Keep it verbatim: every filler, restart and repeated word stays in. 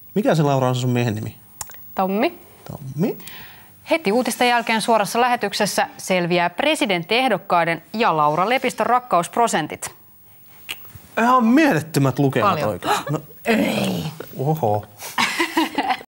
Mikä se, Laura, on se sun miehen nimi? Tommi. Tommi. Heti uutisten jälkeen suorassa lähetyksessä selviää presidenttiehdokkaiden ja Laura Lepistön rakkausprosentit. Ihan mielettömät lukemat Paljon. oikeasti. No, Ei. oho.